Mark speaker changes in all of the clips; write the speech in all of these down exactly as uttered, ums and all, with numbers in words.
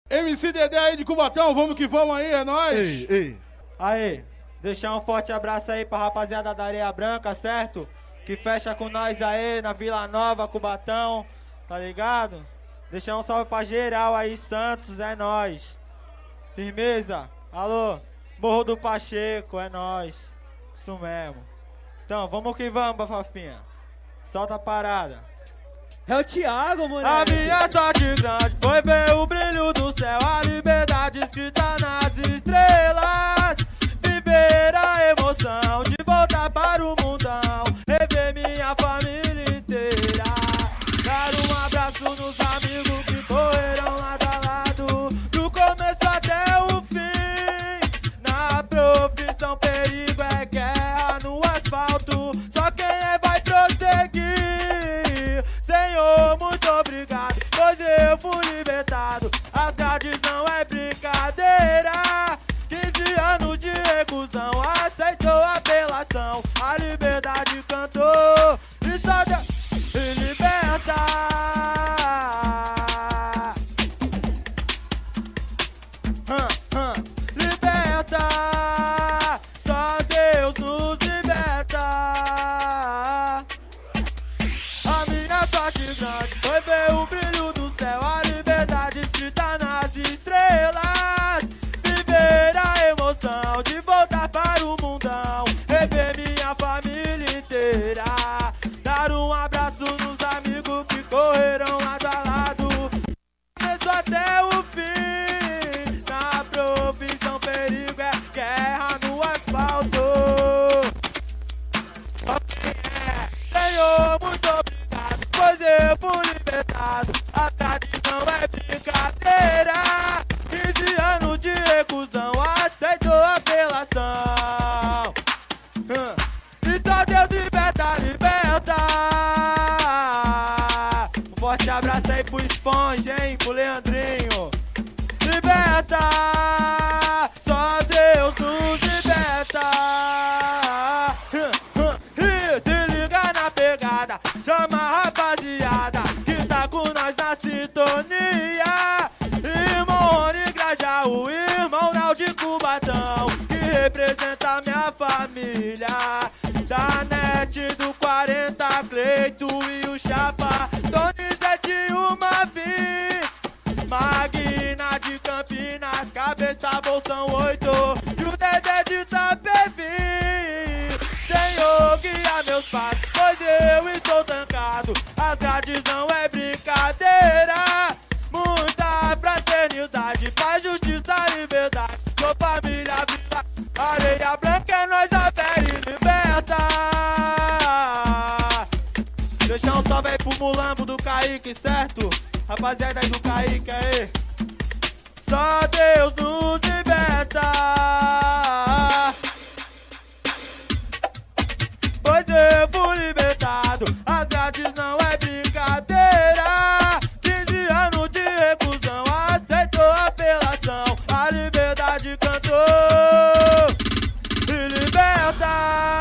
Speaker 1: M C Dedé aí de Cubatão, vamos que vamos aí, é nóis.
Speaker 2: Ei, ei.
Speaker 3: Aí, deixar um forte abraço aí pra rapaziada da Areia Branca, certo? Que fecha com nós aí na Vila Nova, Cubatão, tá ligado? Deixar um salve pra geral aí, Santos, é nóis. Firmeza? Alô? Morro do Pacheco, é nóis. Isso mesmo. Então, vamos que vamos, Bafafinha. Solta a parada.
Speaker 4: É o Thiago, moleque.
Speaker 3: A minha sorte grande foi ver o brilho do céu, a liberdade escrita nas estrelas. Viver a emoção de voltar para o mundão, rever minha família inteira. Dar um abraço nos amigos que correram lado a lado, do começo até o fim. Na profissão perigo é guerra no asfalto, só quem é vai prosseguir. Senhor, muito obrigado, pois eu fui libertado. As grades não é brincadeira. quinze anos de reclusão, aceitou a apelação. A liberdade cantou e só Deus me liberta. Hum, hum, liberta. Só Deus nos liberta. A minha sorte grande foi ver o brilho do céu, a liberdade escrita nas estrelas. Viver a emoção de voltar para o mundão, rever minha família inteira. Dar um abraço nos amigos que correram lado a lado, começo até o fim. Na profissão perigo é guerra no asfalto. Só quem é, Senhor, muito obrigado, pois eu fui libertado. A tarde não é brincadeira. quinze anos de reclusão, aceitou a apelação. Hum. E só Deus liberta, liberta. Um forte abraço aí pro Esponja, hein, pro Leandrinho. Liberta, só Deus nos liberta. Hum, hum. E se liga na pegada, chama a rapaziada que tá com nós na sintonia. Irmão Rony Grajaú, irmão Nau de Cubatão, que representa minha família. Da net do quarenta, Cleito e o Chapa, Donizete e o Mavi. Magna de Campinas, cabeça bolsão oito, e o Dedé de Itapevi. Senhor, guia meus passos, pois eu estou tancado. As grades não é brincadeira. Muita fraternidade, paz, justiça, liberdade. Sou família, Vila Areia Branca, é nós a fé e liberta. Deixar um salve aí pro Mulambo do Kaique, certo? Rapaziada aí do Kaique aí. Só Deus nos liberta. Pois eu fui libertado, as grades não é brincadeira. quinze anos de reclusão, aceitou a apelação. A liberdade cantou e liberta.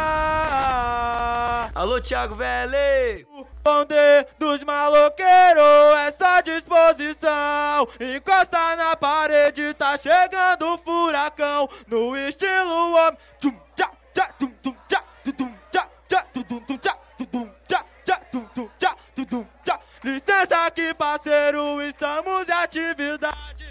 Speaker 4: Alô, Thiago Velho.
Speaker 3: Bonde dos maloqueiros, essa disposição. Encosta na parede, tá chegando o furacão. No estilo homem. Tum, tchá, tchá, tum, tum, tchá, tum, tum, tchá, tchá, tum, tum, tum, tchá, tum, tum, tchá, tchá, tum, tum, tchá, tum, tum, tchá. Licença aqui, parceiro, estamos em atividade.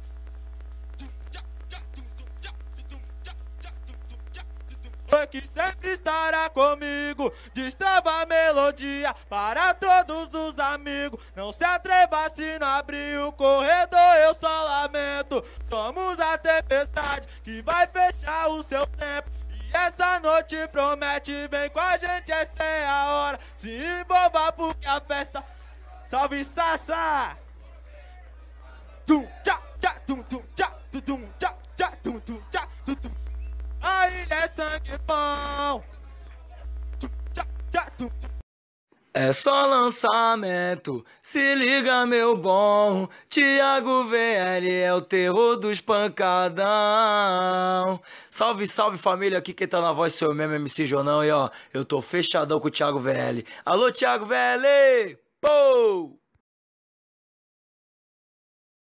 Speaker 3: Foi que sempre estará comigo, destrava a melodia para todos os amigos. Não se atreva se não abrir o corredor, eu só lamento. Somos a tempestade que vai fechar o seu tempo. E essa noite promete, vem com a gente, essa é a hora. Se envolva porque a festa... Salve, Sassa! Tum, tchá, tchá, tum, tum, tchá, tum, tum, tchá, tchá, tum, tum, tchá, tum, tum. Aí é sangue bom. Tum, tchá, tchá, tum, tum.
Speaker 4: É só lançamento, se liga meu bom. Thiago V L é o terror dos pancadão. Salve, salve família, aqui quem tá na voz seu mesmo M C Jonão. E ó, eu tô fechadão com o Thiago V L. Alô Thiago V L, pô!